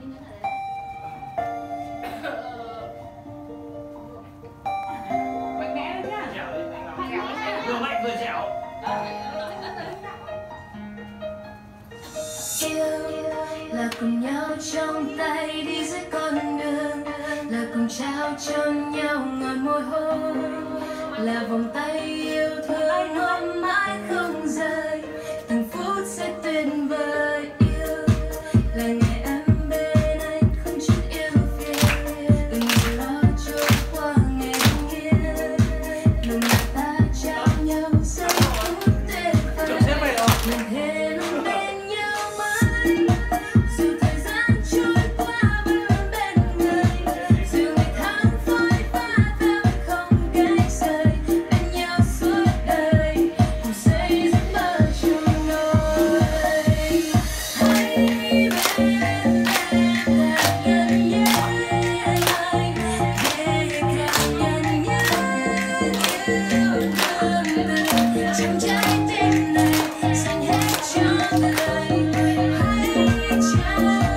Mạnh mẽ lên nhá. Dẻo đi, anh Mạnh làm. mẽ. Vừa mạnh vừa dẻo. Yêu là cùng nhau trong tay đi dưới con đường, là cùng trao cho nhau ngọt môi hôn, là vòng tay yêu thương ôm mãi không rời, từng phút sẽ tuyệt vời. Yêu là ngày em bên anh không chút yêu phiền, từng ngày lo trôi qua ngày yên, lúc mà ta trao nhau giây phút tuyệt vời. Mình thề luôn bên nhau mãi, dù thời gian trôi qua vẫn luôn bên người, dù ngày tháng phôi pha ta vẫn không cách rời, bên nhau suốt đời cùng xây giấc mơ chung đôi. Hãy bên em thật gần như anh, để cảm nhận những yêu thương từ trong trái tim này dành hết cho người. Hãy trao